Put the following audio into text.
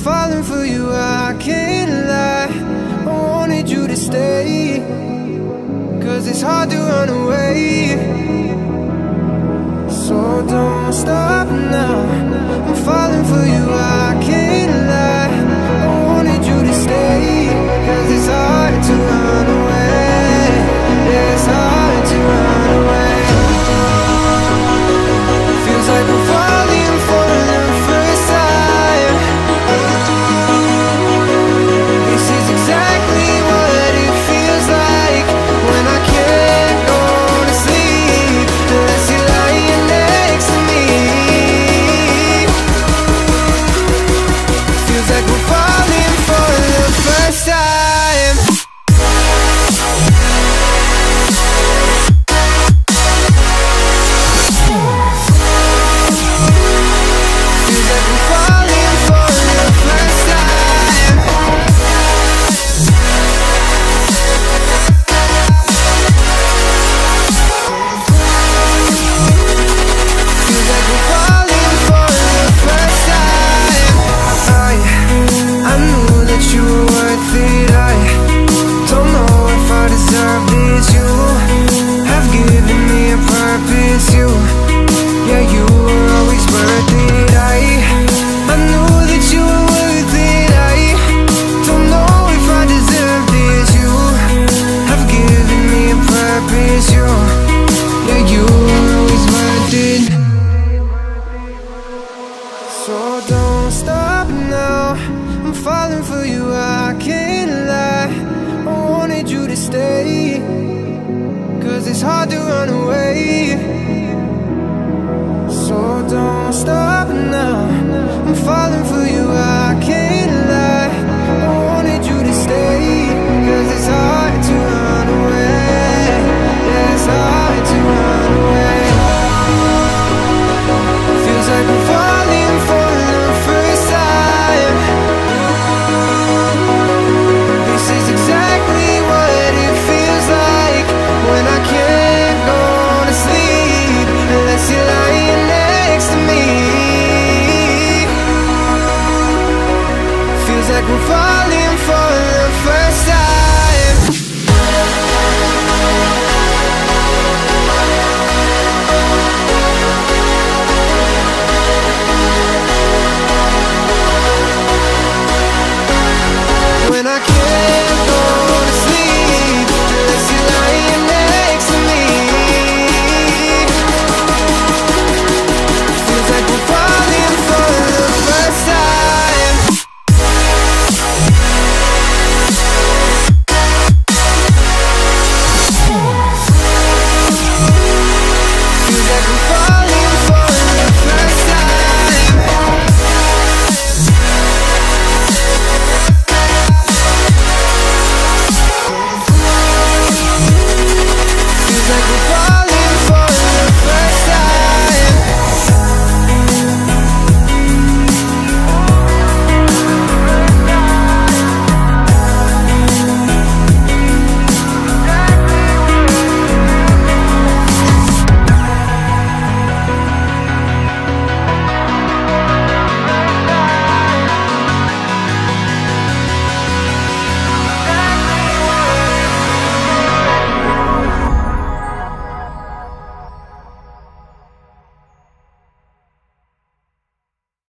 falling for you, I can't lie. I wanted you to stay, 'cause it's hard to run away. So don't stop now, I'm falling for you, I can't lie. I wanted you to stay, 'cause it's hard to run away. Yeah, it's hard to run away. Feels like I'm falling for the first time. This is exactly what it feels like when I can't go to sleep unless you're lying next to me. Feels like we're falling for the first time. Feels like we're falling for the first time. Feels like we're falling for the first time. I knew that you were worth it. I don't know if I deserve this. You have given me a purpose. Yeah, you were always worth it. I knew that you were worth it. I don't know if I deserve this. You have given me a purpose. Yeah, you were always worth it. So don't stop now, I'm falling for you, I can't lie. I wanted you to stay, 'cause it's hard to run away. So don't stop now, I'm falling for